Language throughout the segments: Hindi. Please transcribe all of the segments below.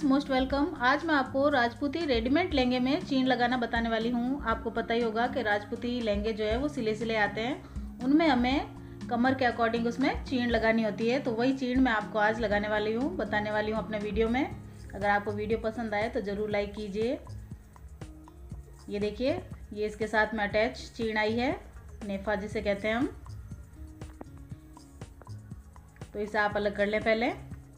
Most welcome. आज मैं आपको राजपूती रेडीमेड लहंगे में चीन लगाना बताने वाली हूँ। आपको पता ही होगा कि राजपूती लहंगे जो है वो सिले सिले आते हैं, उनमें हमें कमर के अकॉर्डिंग उसमें चीन लगानी होती है। तो वही चीन मैं आपको आज लगाने वाली हूँ, बताने वाली हूँ अपने वीडियो में। अगर आपको वीडियो पसंद आए तो ज़रूर लाइक कीजिए। ये देखिए, ये इसके साथ में अटैच चीन आई है, नेफा जिसे कहते हैं हम। तो इसे आप अलग कर लें पहले।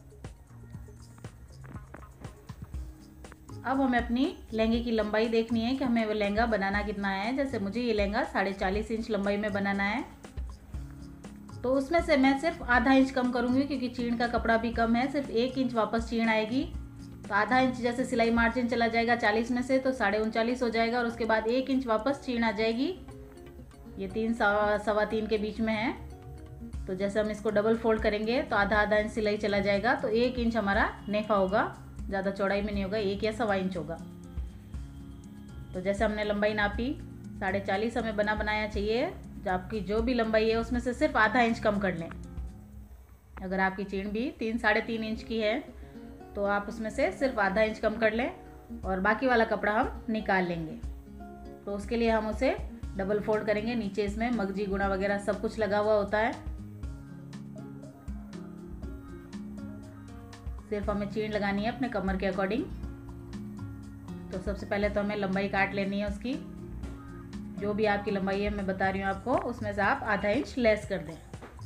अब हमें अपनी लहंगे की लंबाई देखनी है कि हमें वो लहंगा बनाना कितना है। जैसे मुझे ये लहंगा 40.5 इंच लंबाई में बनाना है, तो उसमें से मैं सिर्फ आधा इंच कम करूँगी क्योंकि चीन का कपड़ा भी कम है। सिर्फ 1 इंच वापस चीन आएगी, तो आधा इंच जैसे सिलाई मार्जिन चला जाएगा 40 में से, तो 39.5 हो जाएगा। और उसके बाद 1 इंच वापस चीन आ जाएगी। ये 3 सवा 3 के बीच में है। तो जैसे हम इसको डबल फोल्ड करेंगे तो आधा आधा इंच सिलाई चला जाएगा, तो 1 इंच हमारा नेफा होगा। ज़्यादा चौड़ाई में नहीं होगा, 1 या सवा इंच होगा। तो जैसे हमने लंबाई नापी 40.5 हमें बनाया चाहिए। आपकी जो भी लंबाई है उसमें से सिर्फ आधा इंच कम कर लें। अगर आपकी चीन भी 3-3.5 इंच की है तो आप उसमें से सिर्फ आधा इंच कम कर लें और बाकी वाला कपड़ा हम निकाल लेंगे। तो उसके लिए हम उसे डबल फोल्ड करेंगे। नीचे इसमें मगजी गुणा वगैरह सब कुछ लगा हुआ होता है। सिर्फ हमें चीन लगानी है अपने कमर के अकॉर्डिंग। तो सबसे पहले तो हमें लंबाई काट लेनी है उसकी। जो भी आपकी लंबाई है मैं बता रही हूँ आपको, उसमें से आप आधा इंच लेस कर दें।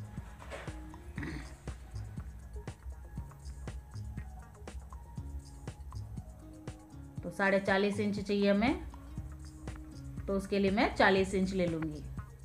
तो 40.5 इंच चाहिए हमें, तो उसके लिए मैं 40 इंच ले लूँगी।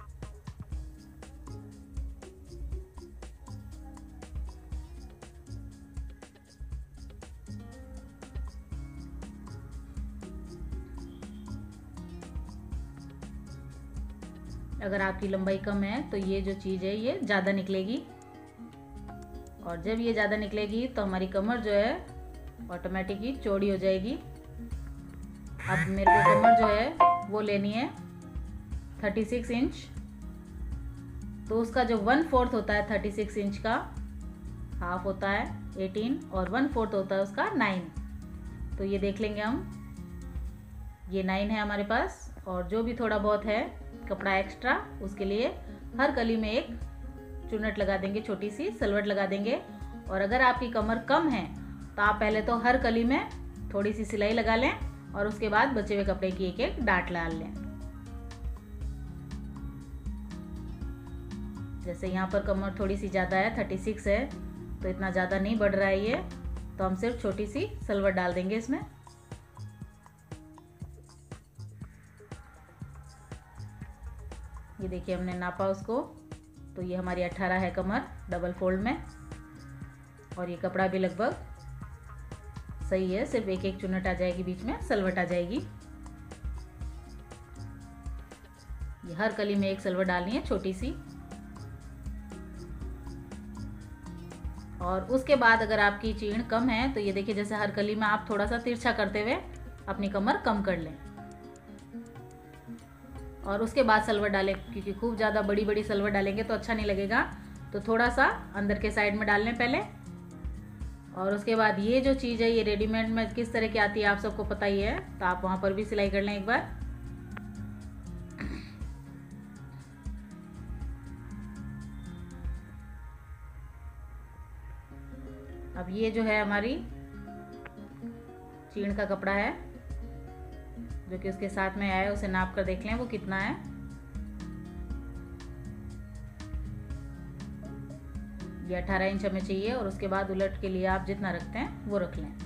अगर आपकी लंबाई कम है तो ये जो चीज़ है ये ज़्यादा निकलेगी, और जब ये ज़्यादा निकलेगी तो हमारी कमर जो है ऑटोमेटिक ही चौड़ी हो जाएगी। अब मेरे को कमर जो है वो लेनी है 36 इंच। तो उसका जो 1/4 होता है 36 इंच का, हाफ होता है 18 और 1/4 होता है उसका 9। तो ये देख लेंगे हम, ये 9 है हमारे पास। और जो भी थोड़ा बहुत है कपड़ा एक्स्ट्रा, उसके लिए हर कली में एक चुन्नट लगा देंगे, छोटी सी सलवट लगा देंगे। और अगर आपकी कमर कम है तो आप पहले तो हर कली में थोड़ी सी सिलाई लगा लें और उसके बाद बचे हुए कपड़े की एक एक डाट डाल लें। जैसे यहाँ पर कमर थोड़ी सी ज़्यादा है, 36 है, तो इतना ज़्यादा नहीं बढ़ रहा है ये, तो हम सिर्फ छोटी सी सलवट डाल देंगे इसमें। ये देखिए हमने नापा उसको, तो ये हमारी 18 है कमर डबल फोल्ड में। और ये कपड़ा भी लगभग सही है, सिर्फ एक एक चुन्नट आ जाएगी, बीच में सलवट आ जाएगी। ये हर कली में एक सलवट डालनी है छोटी सी। और उसके बाद अगर आपकी चीन कम है तो ये देखिए, जैसे हर कली में आप थोड़ा सा तिरछा करते हुए अपनी कमर कम कर लें और उसके बाद सलवट डालें, क्योंकि खूब ज़्यादा बड़ी बड़ी सलवट डालेंगे तो अच्छा नहीं लगेगा। तो थोड़ा सा अंदर के साइड में डाल लें पहले। और उसके बाद ये जो चीज़ है ये रेडीमेड में किस तरह की आती है आप सबको पता ही है, तो आप वहाँ पर भी सिलाई कर लें एक बार। अब ये जो है हमारी चीन का कपड़ा है जो कि उसके साथ में आया है, उसे नाप कर देख लें वो कितना है। ये 18 इंच हमें चाहिए। और उसके बाद उलट के लिए आप जितना रखते हैं वो रख लें।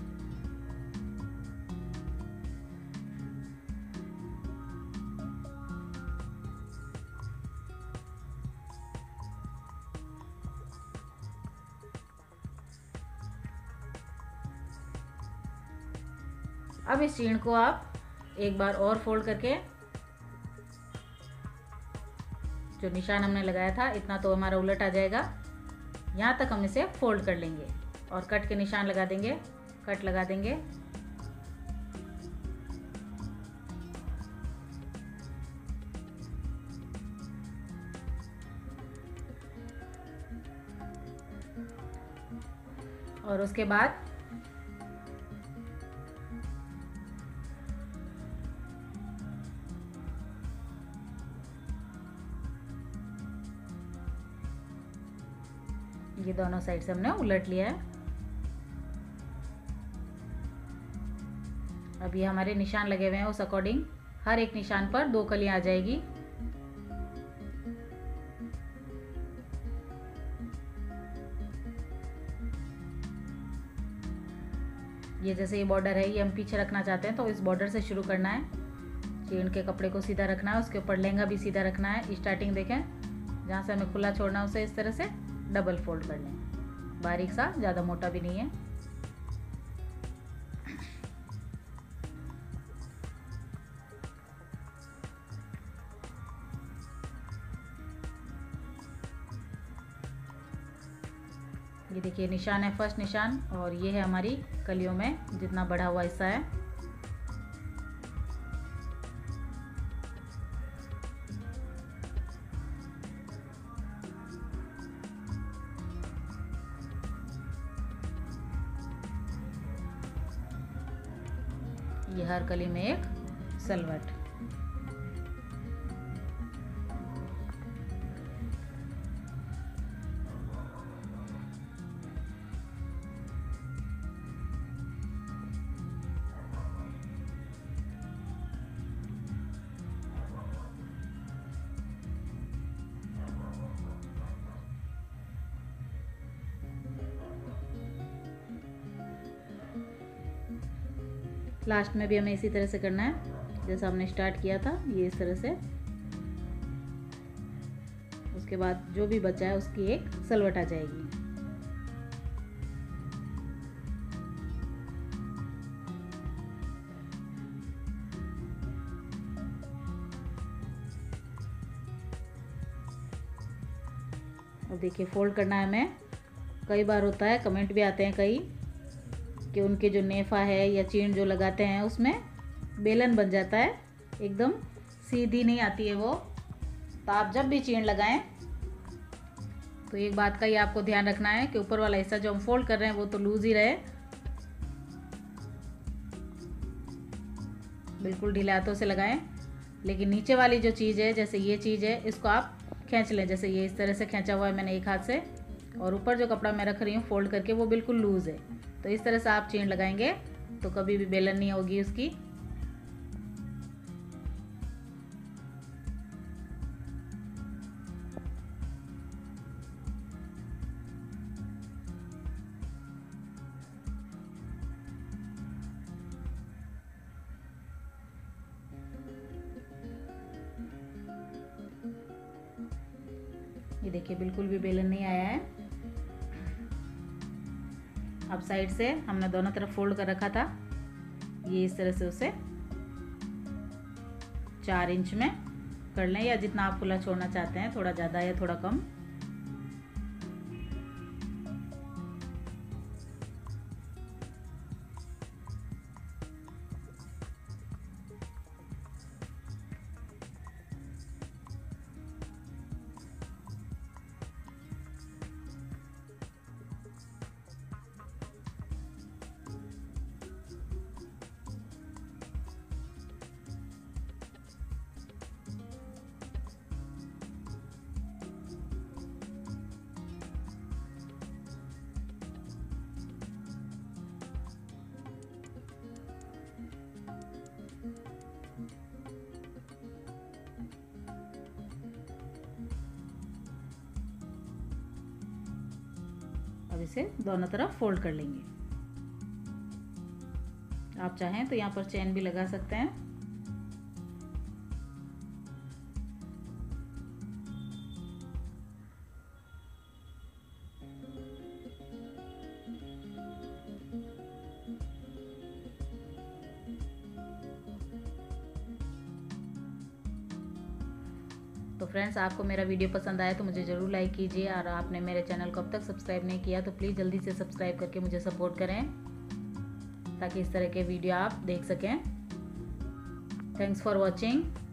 अब इस चीन को आप एक बार और फोल्ड करके, जो निशान हमने लगाया था इतना तो हमारा उलट आ जाएगा, यहाँ तक हम इसे फोल्ड कर लेंगे और कट के निशान लगा देंगे, कट लगा देंगे। और उसके बाद ये दोनों साइड से हमने उलट लिया है। अब ये हमारे निशान लगे हुए हैं, उस अकॉर्डिंग हर एक निशान पर 2 कलियां आ जाएगी। ये जैसे ये बॉर्डर है, ये हम पीछे रखना चाहते हैं तो इस बॉर्डर से शुरू करना है। चेन के कपड़े को सीधा रखना है, उसके ऊपर लहंगा भी सीधा रखना है। स्टार्टिंग देखें, जहाँ से हमें खुला छोड़ना है उसे इस तरह से डबल फोल्ड कर लें, बारीक सा, ज़्यादा मोटा भी नहीं है। ये देखिए निशान है, फर्स्ट निशान, और ये है हमारी कलियों में जितना बढ़ा हुआ हिस्सा है। ये हर कली में एक सलवट। लास्ट में भी हमें इसी तरह से करना है जैसा हमने स्टार्ट किया था, ये इस तरह से। उसके बाद जो भी बचा है उसकी एक सलवट आ जाएगी। अब देखिए फोल्ड करना है हमें। कई बार होता है, कमेंट भी आते हैं कई, कि उनके जो नेफा है या चीन जो लगाते हैं उसमें बेलन बन जाता है, एकदम सीधी नहीं आती है वो। तो आप जब भी चीन लगाएं तो एक बात का ही आपको ध्यान रखना है कि ऊपर वाला हिस्सा जो हम फोल्ड कर रहे हैं वो तो लूज ही रहे, बिल्कुल ढीले हाथों से लगाएं। लेकिन नीचे वाली जो चीज़ है, जैसे ये चीज़ है, इसको आप खींच लें, जैसे ये इस तरह से खींचा हुआ है मैंने एक हाथ से, और ऊपर जो कपड़ा मैं रख रही हूँ फोल्ड करके वो बिल्कुल लूज़ है। तो इस तरह से आप चेन लगाएंगे तो कभी भी बेलन नहीं होगी उसकी। ये देखिए बिल्कुल भी बेलन नहीं आया है। अब साइड से हमने दोनों तरफ फोल्ड कर रखा था, ये इस तरह से उसे 4 इंच में कर लें, या जितना आप खुला छोड़ना चाहते हैं, थोड़ा ज़्यादा या थोड़ा कम। अब इसे दोनों तरफ फोल्ड कर लेंगे। आप चाहें तो यहाँ पर चेन भी लगा सकते हैं। तो फ्रेंड्स, आपको मेरा वीडियो पसंद आया तो मुझे ज़रूर लाइक कीजिए, और आपने मेरे चैनल को अब तक सब्सक्राइब नहीं किया तो प्लीज़ जल्दी से सब्सक्राइब करके मुझे सपोर्ट करें, ताकि इस तरह के वीडियो आप देख सकें। Thanks for watching.